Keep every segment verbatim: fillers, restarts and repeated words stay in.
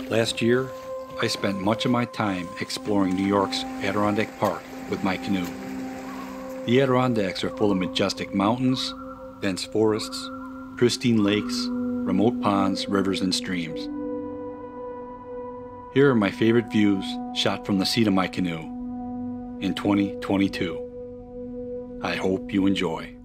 Last year, I spent much of my time exploring New York's Adirondack Park with my canoe. The Adirondacks are full of majestic mountains, dense forests, pristine lakes, remote ponds, rivers, and streams. Here are my favorite views shot from the seat of my canoe in twenty twenty-two. I hope you enjoy.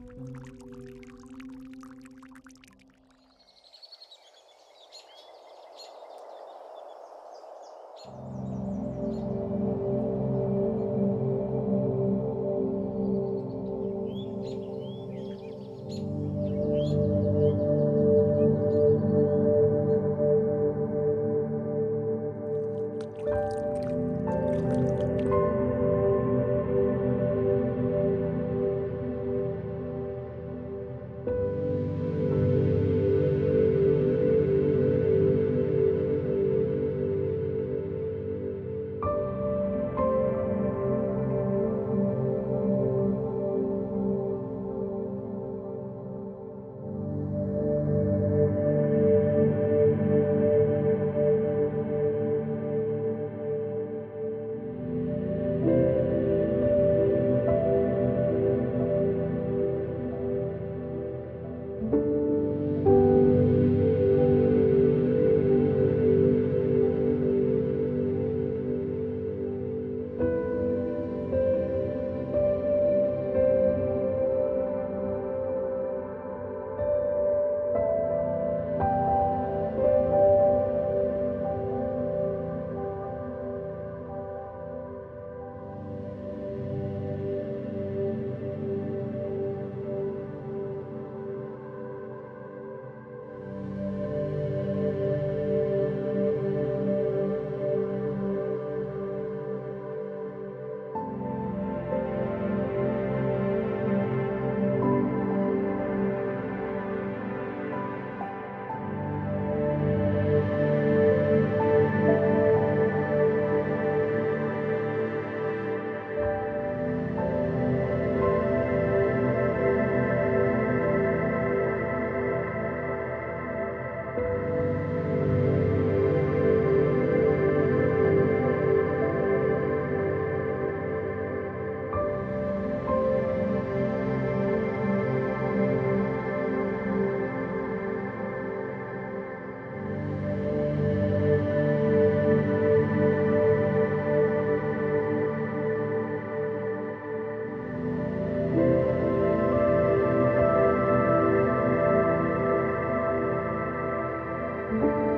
Thank you.